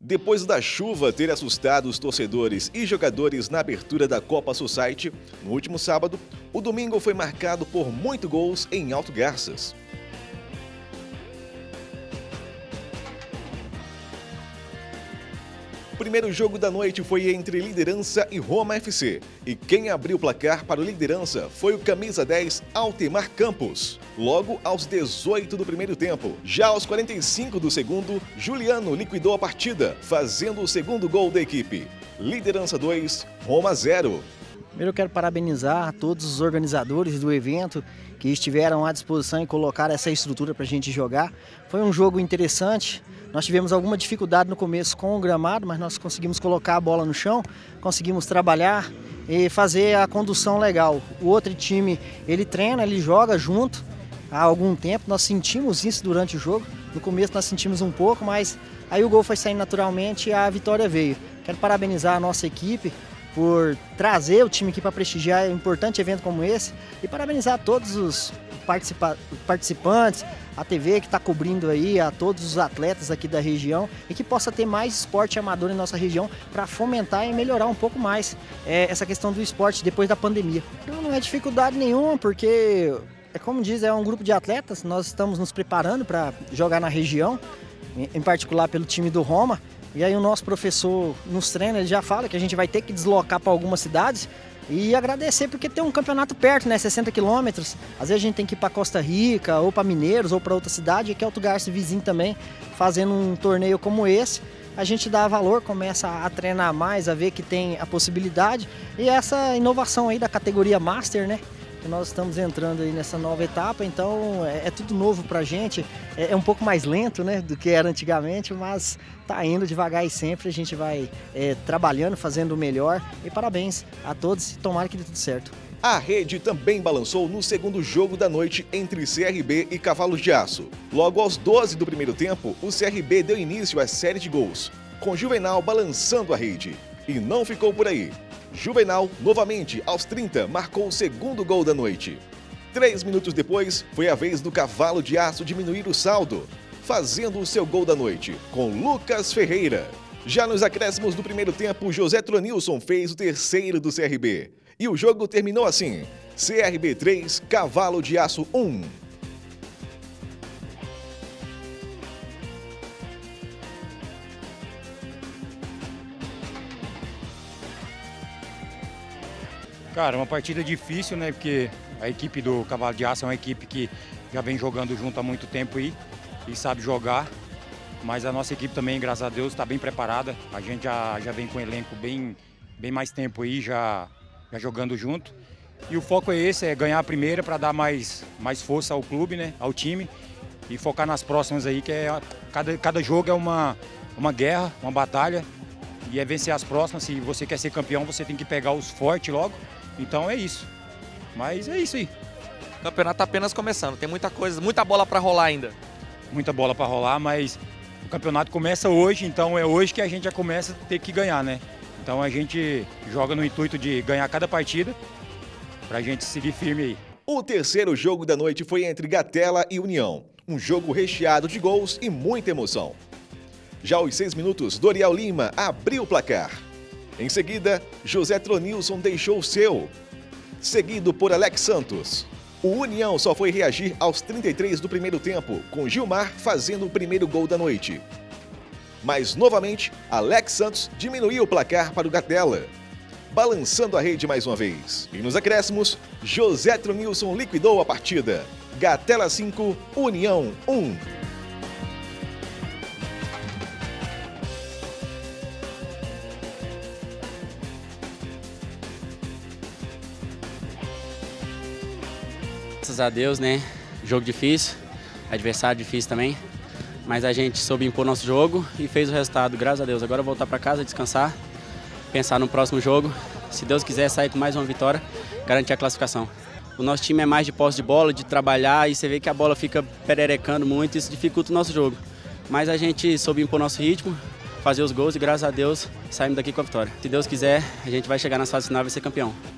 Depois da chuva ter assustado os torcedores e jogadores na abertura da Copa Society, no último sábado, o domingo foi marcado por muitos gols em Alto Garças. O primeiro jogo da noite foi entre Liderança e Roma FC. E quem abriu o placar para o Liderança foi o camisa 10, Altemar Campos. Logo aos 18 do primeiro tempo. Já aos 45 do segundo, Juliano liquidou a partida, fazendo o segundo gol da equipe. Liderança 2, Roma 0. Primeiro eu quero parabenizar todos os organizadores do evento que estiveram à disposição e colocaram essa estrutura para a gente jogar. Foi um jogo interessante. Nós tivemos alguma dificuldade no começo com o gramado, mas nós conseguimos colocar a bola no chão, conseguimos trabalhar e fazer a condução legal. O outro time, ele treina, ele joga junto há algum tempo, nós sentimos isso durante o jogo. No começo nós sentimos um pouco, mas aí o gol foi saindo naturalmente e a vitória veio. Quero parabenizar a nossa equipe por trazer o time aqui para prestigiar um importante evento como esse e parabenizar todos os participantes, a TV que está cobrindo aí, a todos os atletas aqui da região e que possa ter mais esporte amador em nossa região para fomentar e melhorar um pouco mais essa questão do esporte depois da pandemia. Então não é dificuldade nenhuma, porque, como diz, é um grupo de atletas, nós estamos nos preparando para jogar na região, em particular pelo time do Roma. E aí o nosso professor nos treina, ele já fala que a gente vai ter que deslocar para algumas cidades e agradecer porque tem um campeonato perto, né, 60 quilômetros. Às vezes a gente tem que ir para Costa Rica, ou para Mineiros, ou para outra cidade, e que é Alto Garças vizinho também, fazendo um torneio como esse. A gente dá valor, começa a treinar mais, a ver que tem a possibilidade. E essa inovação aí da categoria Master, né? Nós estamos entrando aí nessa nova etapa, então é tudo novo pra gente, é um pouco mais lento, né, do que era antigamente, mas tá indo devagar e sempre a gente vai trabalhando, fazendo o melhor e parabéns a todos e tomara que dê tudo certo. A rede também balançou no segundo jogo da noite entre CRB e Cavalos de Aço. Logo aos 12 do primeiro tempo, o CRB deu início à série de gols, com Juvenal balançando a rede. E não ficou por aí. Juvenal, novamente, aos 30, marcou o segundo gol da noite. 3 minutos depois, foi a vez do Cavalo de Aço diminuir o saldo, fazendo o seu gol da noite, com Lucas Ferreira. Já nos acréscimos do primeiro tempo, José Tronilson fez o terceiro do CRB. E o jogo terminou assim, CRB 3, Cavalo de Aço 1. Cara, uma partida difícil, né? Porque a equipe do Cavalo de Aço é uma equipe que já vem jogando junto há muito tempo aí e sabe jogar. Mas a nossa equipe também, graças a Deus, está bem preparada. A gente já vem com um elenco bem mais tempo aí, já jogando junto. E o foco é esse, é ganhar a primeira para dar mais força ao clube, né? Ao time. E focar nas próximas aí, que cada jogo é uma guerra, uma batalha. E é vencer as próximas. Se você quer ser campeão, você tem que pegar os fortes logo. Então é isso. Mas é isso aí. O campeonato está apenas começando. Tem muita coisa, muita bola para rolar ainda. Muita bola para rolar, mas o campeonato começa hoje. Então é hoje que a gente já começa a ter que ganhar, né? Então a gente joga no intuito de ganhar cada partida para a gente seguir firme aí. O terceiro jogo da noite foi entre Gatela e União. Um jogo recheado de gols e muita emoção. Já aos 6 minutos, Dorial Lima abriu o placar. Em seguida, José Tronilson deixou o seu, seguido por Alex Santos. O União só foi reagir aos 33 do primeiro tempo, com Gilmar fazendo o primeiro gol da noite. Mas, novamente, Alex Santos diminuiu o placar para o Gatela, balançando a rede mais uma vez. E nos acréscimos, José Tronilson liquidou a partida. Gatela 5, União 1. Graças a Deus, né? Jogo difícil, adversário difícil também, mas a gente soube impor nosso jogo e fez o resultado, graças a Deus. Agora voltar para casa, descansar, pensar no próximo jogo. Se Deus quiser sair com mais uma vitória, garantir a classificação. O nosso time é mais de posse de bola, de trabalhar, e você vê que a bola fica pererecando muito, isso dificulta o nosso jogo. Mas a gente soube impor nosso ritmo, fazer os gols e graças a Deus saímos daqui com a vitória. Se Deus quiser, a gente vai chegar na fase final e vai ser campeão.